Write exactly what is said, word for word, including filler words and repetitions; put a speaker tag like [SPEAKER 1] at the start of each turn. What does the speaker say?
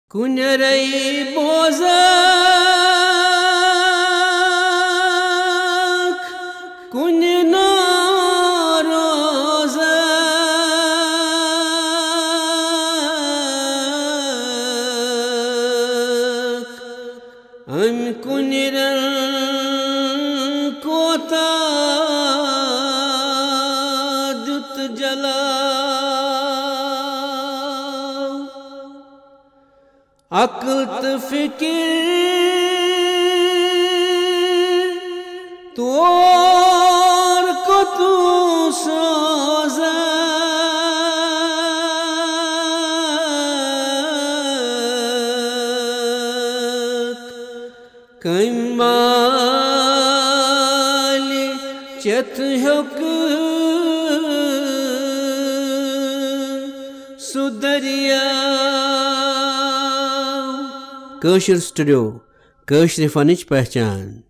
[SPEAKER 1] कुनरई बोज़क कुन नारोज़क अम कुनिरन कोता दुत जला अक्ल त फिकिर तोर को तू सोजा कमाली चत हक सुदरिया Kashur Studio, Kashur फनिच पहचान।